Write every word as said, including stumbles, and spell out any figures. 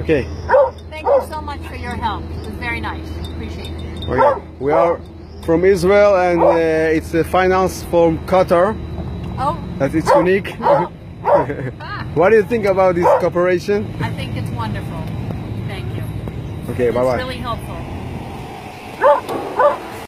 Okay. Thank you so much for your help. It was very nice. Appreciate it. Okay. We are from Israel, and uh, it's a finance from Qatar. Oh. That is unique. Oh. What do you think about this cooperation? I think it's wonderful. Thank you. Okay, bye bye. It's really helpful.